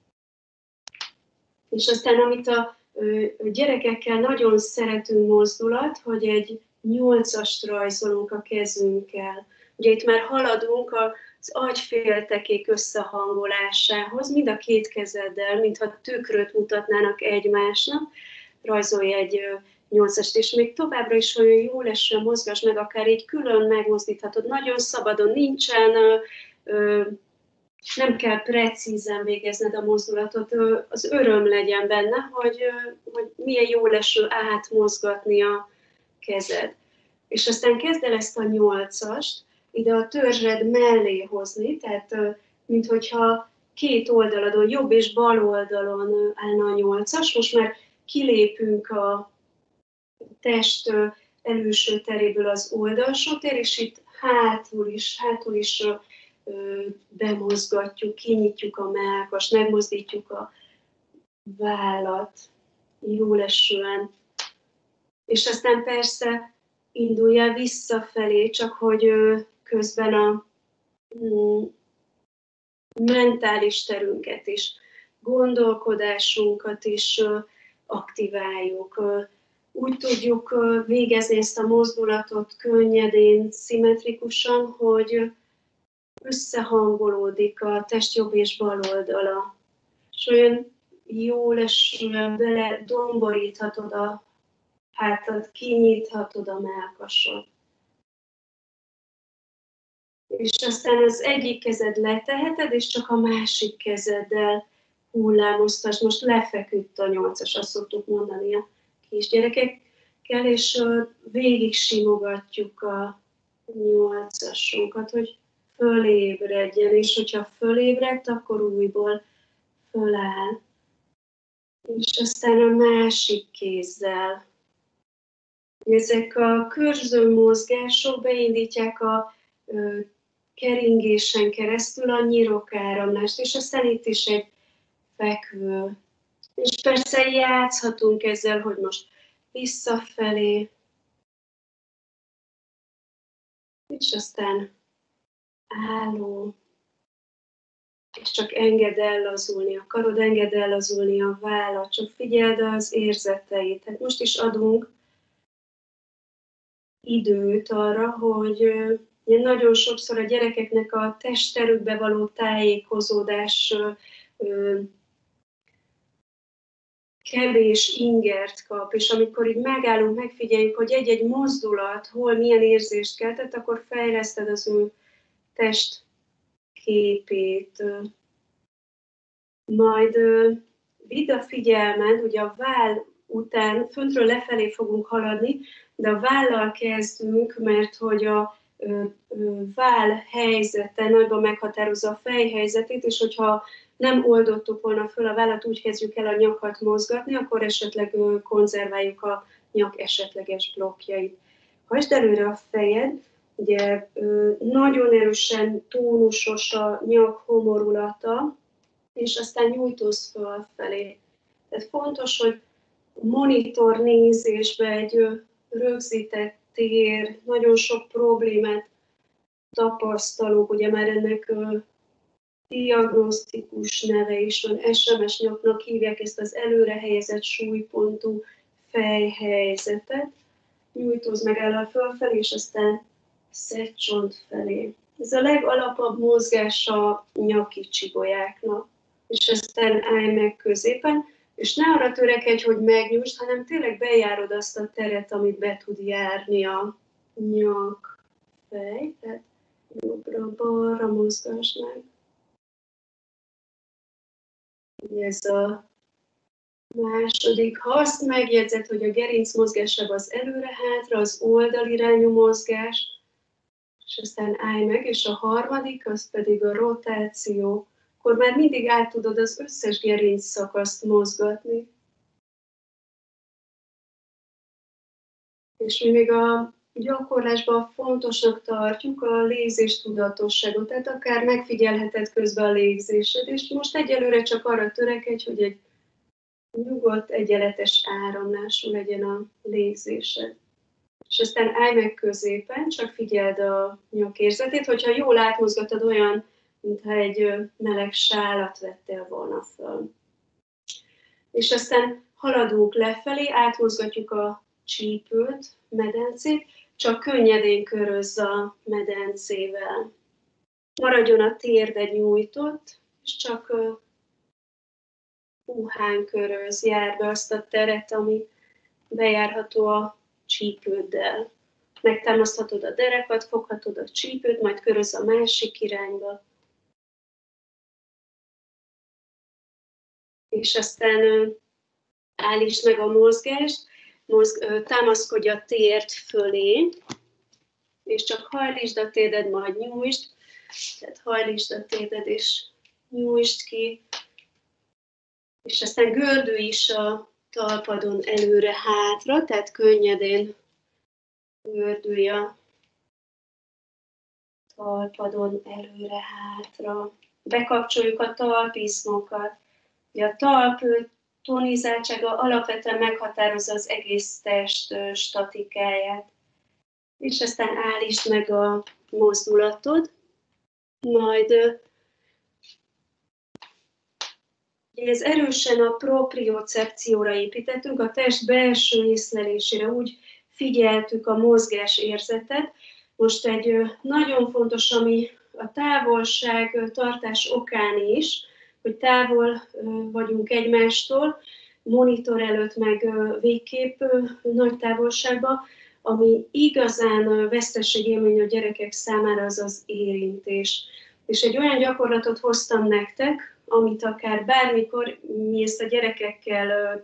És aztán, amit a ö, gyerekekkel nagyon szeretünk mozdulat, hogy egy nyolcast rajzolunk a kezünkkel. Ugye itt már haladunk az agyféltekék összehangolásához, mind a két kezeddel, mintha tükröt mutatnának egymásnak, rajzolj egy nyolcast, és még továbbra is olyan jól esően mozgass meg, akár így külön megmozdíthatod. Nagyon szabadon, nincsen, ö, nem kell precízen végezned a mozdulatot, ö, az öröm legyen benne, hogy, ö, hogy milyen jól eső átmozgatni a kezed. És aztán kezd el ezt a nyolcast ide a törzsed mellé hozni, tehát ö, minthogyha két oldaladon, jobb és bal oldalon állna a nyolcas, most már kilépünk a test előső teréből az oldalsó tér, és itt hátul is, hátul is ö, bemozgatjuk, kinyitjuk a mellkast, megmozdítjuk a vállat jól esően. És aztán persze indulj el visszafelé, csak hogy ö, közben a mm, mentális terünket is, gondolkodásunkat is ö, aktiváljuk. Úgy tudjuk végezni ezt a mozdulatot könnyedén, szimmetrikusan, hogy összehangolódik a test jobb és bal oldala. És olyan jól esően bele domboríthatod a hátad, kinyithatod a mellkasod. És aztán az egyik kezed leteheted, és csak a másik kezeddel hullámoztasd. Most lefeküdt a nyolcas, azt szoktuk mondani a kisgyerekekkel, és végig simogatjuk a nyolcasunkat, hogy fölébredjen, és hogyha fölébredt, akkor újból föláll. És aztán a másik kézzel. Ezek a körző mozgások beindítják a ö, keringésen keresztül a nyirokáramlást, és aztán itt is egy fekvő. És persze játszhatunk ezzel, hogy most visszafelé, és aztán álló, és csak engedd ellazulni a karod, engedd ellazulni a vállat, csak figyeld az érzeteit. Tehát most is adunk időt arra, hogy nagyon sokszor a gyerekeknek a testterükbe való tájékozódás kevés ingert kap, és amikor így megállunk, megfigyeljük, hogy egy-egy mozdulat hol milyen érzést keltett, akkor fejleszted az ő testképét. Majd vidd a figyelmed, ugye a váll után föntről lefelé fogunk haladni, de a vállal kezdünk, mert hogy a váll helyzete nagyban meghatározza a fej helyzetét, és hogyha nem oldottuk volna föl a vállat, úgy kezdjük el a nyakat mozgatni, akkor esetleg konzerváljuk a nyak esetleges blokkjait. Hajtsd előre a fejed, ugye nagyon erősen tónusos a nyak homorulata, és aztán nyújtózz fölfelé. Tehát fontos, hogy monitor nézésbe egy rögzített tér, nagyon sok problémát tapasztalunk, ugye már ennek diagnosztikus neve is van, es em es nyaknak hívják ezt az előre helyezett súlypontú fejhelyzetet. Nyújtózz meg el a fölfelé, és aztán szedd csont felé. Ez a legalapabb mozgás a nyaki csigolyáknak. És aztán állj meg középen, és ne arra törekedj, hogy megnyújtsd, hanem tényleg bejárod azt a teret, amit be tud járni a nyak, fej, tehát jobbra-balra mozgass meg. Ez a második. Ha azt megjegyzed, hogy a gerinc mozgása az előre-hátra, az oldalirányú mozgás, és aztán állj meg, és a harmadik, az pedig a rotáció, akkor már mindig át tudod az összes gerinc szakaszt mozgatni. És mi még a gyakorlásban fontosnak tartjuk a légzés tudatosságot, tehát akár megfigyelheted közben a légzésed, és most egyelőre csak arra törekedj, hogy egy nyugodt, egyenletes áramlású legyen a légzésed. És aztán állj meg középen, csak figyeld a nyakérzetét, hogyha jól átmozgatod, olyan, mintha egy meleg sálat vettél volna föl. És aztán haladunk lefelé, átmozgatjuk a csípőt, medencét, csak könnyedén körözz a medencével. Maradjon a térded nyújtott, és csak puhán körözz, jár be azt a teret, ami bejárható a csípőddel. Megtámaszthatod a derekat, foghatod a csípőt, majd körözz a másik irányba. És aztán állítsd meg a mozgást, mozg, támaszkodj a térd fölé, és csak hajlítsd a térded, majd nyújtsd. Tehát hajlítsd a térded, és nyújtsd ki. És aztán gördülj is a talpadon előre-hátra, tehát könnyedén gördülj a talpadon előre-hátra. Bekapcsoljuk a talpizmokat. A talp tonizáltsága alapvetően meghatározza az egész test statikáját. És aztán állítsd meg a mozdulatod, majd ez erősen a propriocepcióra építettünk, a test belső észlelésére, úgy figyeltük a mozgás érzetet. Most egy nagyon fontos, ami a távolság tartás okán is, hogy távol vagyunk egymástól, monitor előtt meg végképp nagy távolságban, ami igazán veszteségélmény a gyerekek számára, az az érintés. És egy olyan gyakorlatot hoztam nektek, amit akár bármikor, mi ezt a gyerekekkel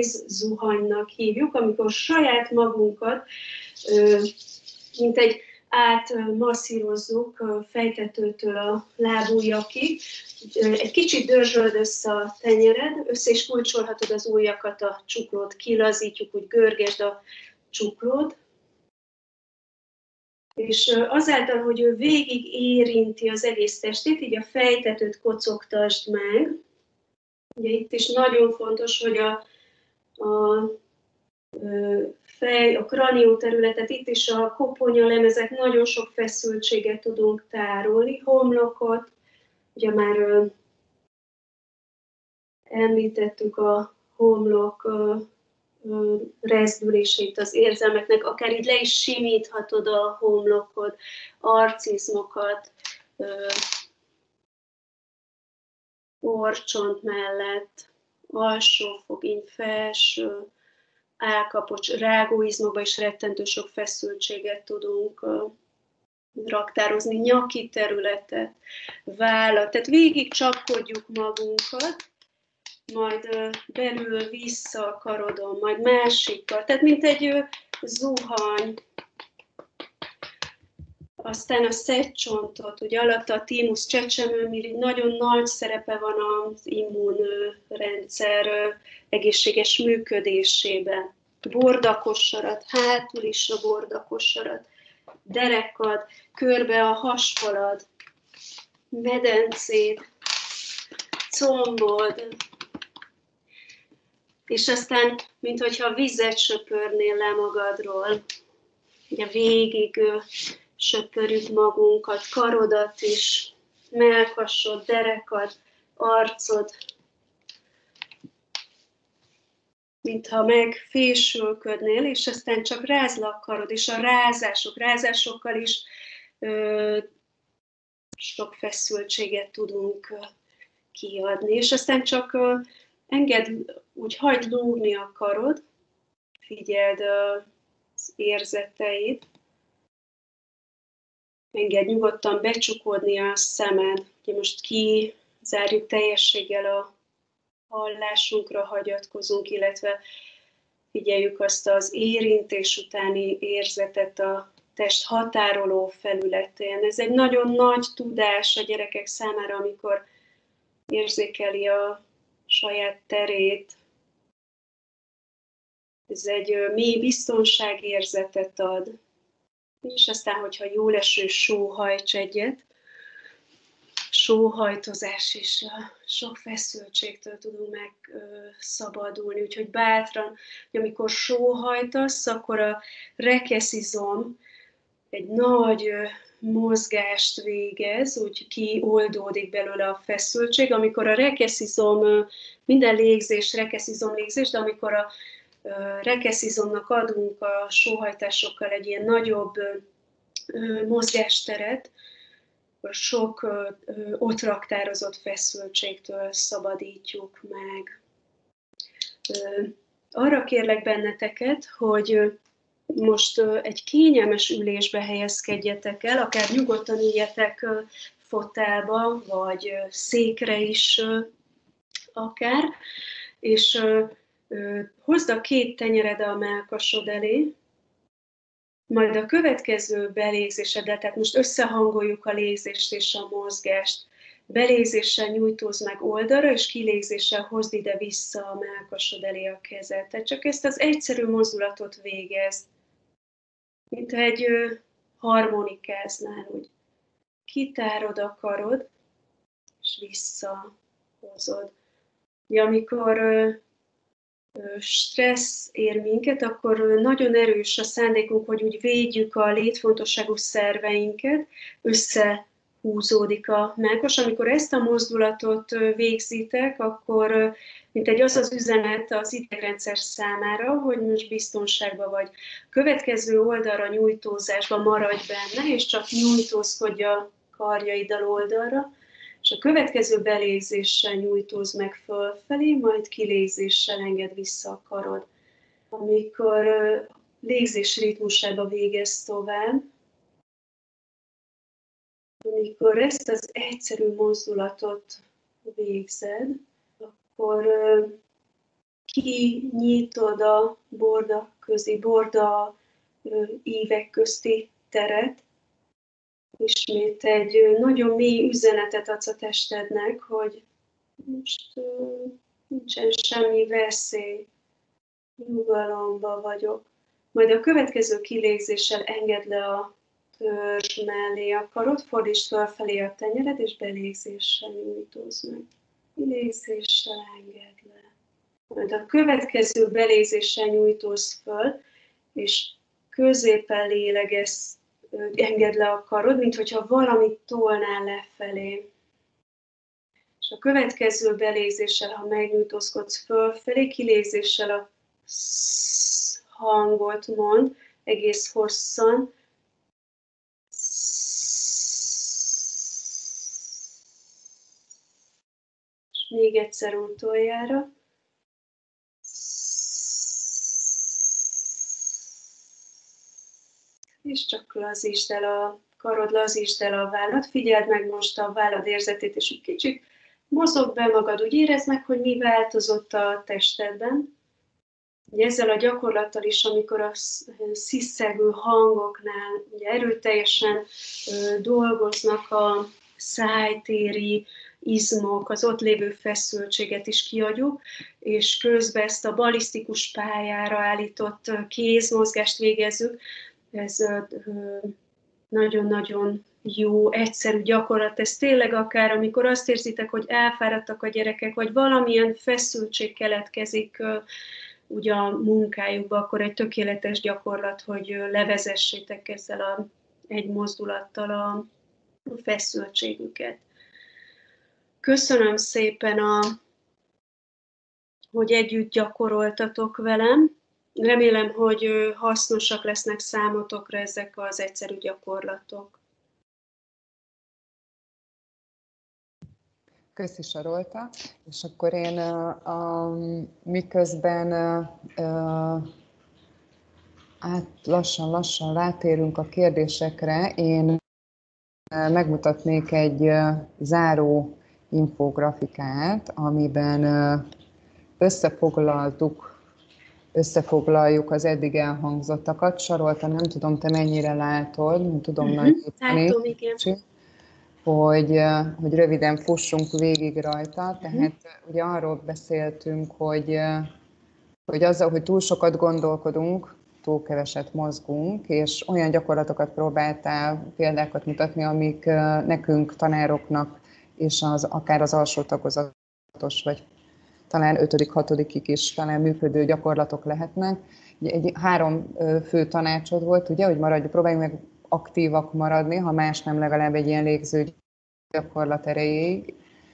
kézzuhanynak hívjuk, amikor saját magunkat, mint egy átmasszírozzuk fejtetőtől a lábujjakig. Egy kicsit dörzsöld össze a tenyered, össze is kulcsolhatod az ujjakat, a csuklót kilazítjuk, úgy görgesd a csuklót. És azáltal, hogy ő végig érinti az egész testét, így a fejtetőt kocogtasd meg. Ugye itt is nagyon fontos, hogy a, a fej, a kranió területet, itt is a koponyalemezek, nagyon sok feszültséget tudunk tárolni, homlokot, ugye már ö, említettük a homlok ö, ö, rezdülését az érzelmeknek, akár így le is simíthatod a homlokod, arcizmokat, ö, orrcsont mellett, alsó fogény, felső, állkapocs, rágóizmokban is rettentő sok feszültséget tudunk uh, raktározni, nyaki területet, vállat, tehát végig csapkodjuk magunkat, majd uh, belül vissza a karodon, majd másikkal, tehát mint egy uh, zuhany, aztán a szedcsontot, ugye alatt a thymus csecsemőmirigy, nagyon nagy szerepe van az immunrendszer egészséges működésében. Bordakosarat, hátul is a bordakosarat, derekad, körbe a hasfalad, medencét, combod, és aztán, minthogyha vizet söpörnél le magadról, ugye végig söpörjük magunkat, karodat is, mellkasod, derekad, arcod, mintha megfésülködnél, és aztán csak rázd le a karod, és a rázások, rázásokkal is ö, sok feszültséget tudunk ö, kiadni, és aztán csak ö, engedd, úgy hagyd lógni a karod, figyeld ö, az érzeteid, engedd nyugodtan becsukódni a szemed. Ugye most kizárjuk teljességgel a hallásunkra, hagyatkozunk, illetve figyeljük azt az érintés utáni érzetet a test határoló felületén. Ez egy nagyon nagy tudás a gyerekek számára, amikor érzékeli a saját terét. Ez egy mély biztonságérzetet ad. És aztán, hogyha jól eső, sóhajts egyet. Sóhajtozás is, sok feszültségtől tudunk megszabadulni, úgyhogy bátran, hogy amikor sóhajtasz, akkor a rekeszizom egy nagy mozgást végez, úgy kioldódik belőle a feszültség. Amikor a rekeszizom, minden légzés rekeszizom légzés, de amikor a rekeszizomnak adunk a sóhajtásokkal egy ilyen nagyobb mozgásteret, akkor sok ott raktározott feszültségtől szabadítjuk meg. Arra kérlek benneteket, hogy most egy kényelmes ülésbe helyezkedjetek el, akár nyugodtan üljetek fotelba, vagy székre is akár, és hozd a két tenyered a mellkasod elé, majd a következő belégzésedet, tehát most összehangoljuk a légzést és a mozgást. Belégzéssel nyújtózz meg oldalra, és kilégzéssel hozd ide-vissza a mellkasod elé a kezet. Tehát csak ezt az egyszerű mozdulatot végezd, mint egy harmonikáznál, úgy kitárod a karod, és visszahozod. Ja, amikor stressz ér minket, akkor nagyon erős a szándékunk, hogy úgy védjük a létfontosságú szerveinket, összehúzódik a mellkas. Amikor ezt a mozdulatot végzitek, akkor mint egy az az üzenet az idegrendszer számára, hogy most biztonságban vagy. Következő oldalra nyújtózásban maradj benne, és csak nyújtózkodj a karjaiddal oldalra, és a következő belégzéssel nyújtózz meg fölfelé, majd kilégzéssel engedd vissza a karod. Amikor uh, légzés ritmusába végez tovább, amikor ezt az egyszerű mozdulatot végzed, akkor uh, kinyitod a borda közi, borda uh, ívek közti teret, ismét egy nagyon mély üzenetet adsz a testednek, hogy most uh, nincsen semmi veszély, nyugalomba vagyok. Majd a következő kilégzéssel engedd le a törzs mellé a karod, fordítsd fölfelé a tenyered, és belégzéssel nyújtózz meg. Kilégzéssel engedd le. Majd a következő belégzéssel nyújtózz föl, és középen lélegezz, engedd le a karod, mint hogyha valamit tolnál lefelé. És a következő belégzéssel, ha megnyújtózkodsz fölfelé, kilégzéssel a sz hangot mond, egész hosszan. És még egyszer utoljára. És csak lazítsd el a karod, lazítsd el a vállad, figyeld meg most a vállad érzetét, és egy kicsit mozog be magad, úgy érezd meg, hogy mi változott a testedben. Ugye ezzel a gyakorlattal is, amikor a sziszegő hangoknál ugye erőteljesen ö, dolgoznak a szájtéri izmok, az ott lévő feszültséget is kiadjuk, és közben ezt a balisztikus pályára állított kézmozgást végezzük. Ez nagyon-nagyon jó, egyszerű gyakorlat. Ez tényleg akár, amikor azt érzitek, hogy elfáradtak a gyerekek, vagy valamilyen feszültség keletkezik ugye a munkájukba, akkor egy tökéletes gyakorlat, hogy levezessétek ezzel a, egy mozdulattal a feszültségüket. Köszönöm szépen, a, hogy együtt gyakoroltatok velem. Remélem, hogy hasznosak lesznek számotokra ezek az egyszerű gyakorlatok. Köszi, Sarolta. És akkor én a, a, miközben a, a, át lassan-lassan rátérünk a kérdésekre, én megmutatnék egy záró infografikát, amiben összefoglaltuk összefoglaljuk az eddig elhangzottakat. Sarolta, nem tudom, te mennyire látod, nem tudom Uh-huh. nagyítani, Látom, igen. hogy, hogy röviden fussunk végig rajta. Tehát uh-huh. ugye arról beszéltünk, hogy, hogy azzal, hogy túl sokat gondolkodunk, túl keveset mozgunk, és olyan gyakorlatokat próbáltál példákat mutatni, amik nekünk, tanároknak, és az, akár az alsó tagozatos, vagy talán ötödik, hatodikig is talán működő gyakorlatok lehetnek. Egy, három fő tanácsod volt, ugye, hogy maradj, próbáljunk meg aktívak maradni, ha más nem, legalább egy ilyen légző gyakorlat erejéig,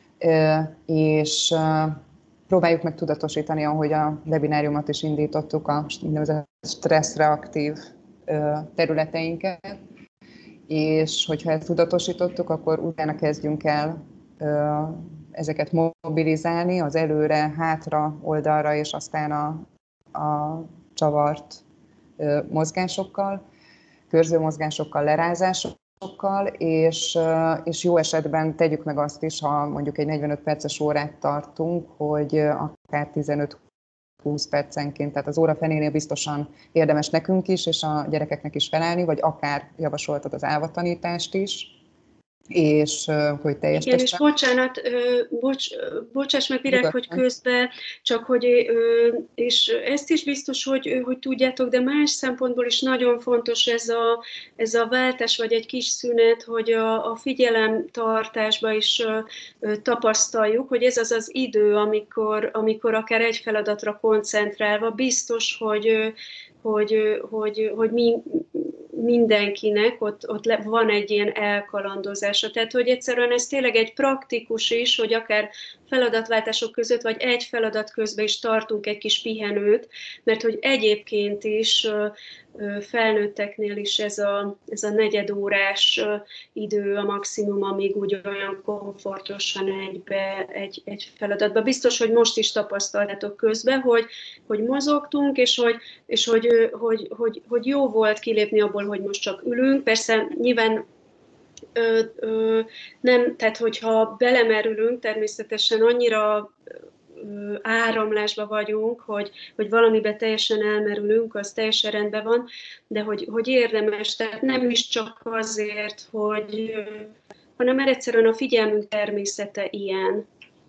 és próbáljuk meg tudatosítani, ahogy a webináriumot is indítottuk, a úgynevezett stresszreaktív területeinket, és hogyha ezt tudatosítottuk, akkor utána kezdjünk el ezeket mobilizálni az előre, hátra, oldalra, és aztán a, a csavart mozgásokkal, körző mozgásokkal, lerázásokkal, és, és jó esetben tegyük meg azt is, ha mondjuk egy negyvenöt perces órát tartunk, hogy akár tizenöt-húsz percenként, tehát az óra fenénél biztosan érdemes nekünk is, és a gyerekeknek is felállni, vagy akár javasoltad az álvatanítást is, és hogy teljes Igen, és bocsánat, bocs, bocsáss meg, Virág, hogy közben, csak hogy, és ezt is biztos, hogy, hogy tudjátok, de más szempontból is nagyon fontos ez a, ez a váltás, vagy egy kis szünet, hogy a, a figyelemtartásba is tapasztaljuk, hogy ez az az idő, amikor, amikor akár egy feladatra koncentrálva biztos, hogy, hogy, hogy, hogy mi, mindenkinek ott, ott van egy ilyen elkalandozása. Tehát, hogy egyszerűen ez tényleg egy praktikus is, hogy akár feladatváltások között, vagy egy feladat közben is tartunk egy kis pihenőt, mert hogy egyébként is felnőtteknél is ez a, ez a negyedórás idő a maximum, amíg úgy olyan komfortosan egybe, egy, egy feladatba. Biztos, hogy most is tapasztaltátok közben, hogy, hogy mozogtunk, és, hogy, és hogy, hogy, hogy, hogy jó volt kilépni abból, hogy most csak ülünk. Persze nyilván Ö, ö, nem, tehát hogyha belemerülünk, természetesen annyira áramlásba vagyunk, hogy, hogy valamiben teljesen elmerülünk, az teljesen rendben van, de hogy, hogy érdemes, tehát nem is csak azért, hogy, hanem mert egyszerűen a figyelmünk természete ilyen.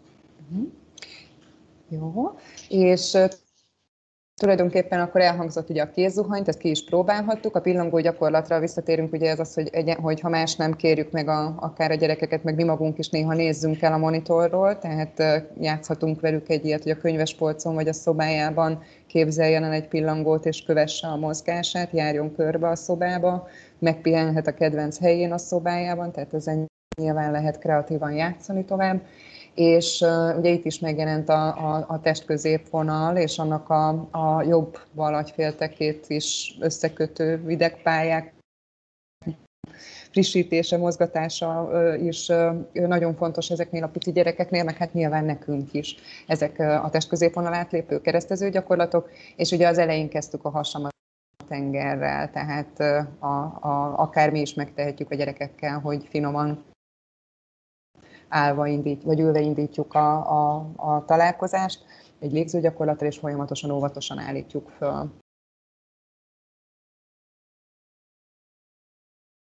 Jó, és tulajdonképpen akkor elhangzott ugye a kézzuhanyt, ezt ki is próbálhattuk. A pillangó gyakorlatra visszatérünk, ugye ez az, hogy, egy, hogy ha más nem kérjük meg a, akár a gyerekeket, meg mi magunk is néha nézzünk el a monitorról, tehát játszhatunk velük egy ilyet, hogy a könyvespolcon vagy a szobájában képzeljen el egy pillangót és kövesse a mozgását, járjon körbe a szobába, megpihenhet a kedvenc helyén a szobájában, tehát ezen nyilván lehet kreatívan játszani tovább. És uh, ugye itt is megjelent a, a, a testközépvonal, és annak a, a jobb bal agyféltekét is összekötő idegpályák frissítése, mozgatása uh, is uh, nagyon fontos ezeknél a pici gyerekeknél, meg hát nyilván nekünk is ezek uh, a testközépvonal átlépő keresztező gyakorlatok, és ugye az elején kezdtük a hasamat tengerrel, tehát uh, a, a, akár mi is megtehetjük a gyerekekkel, hogy finoman állva indít, vagy ülve indítjuk a, a, a találkozást egy légzőgyakorlattal, és folyamatosan óvatosan állítjuk föl.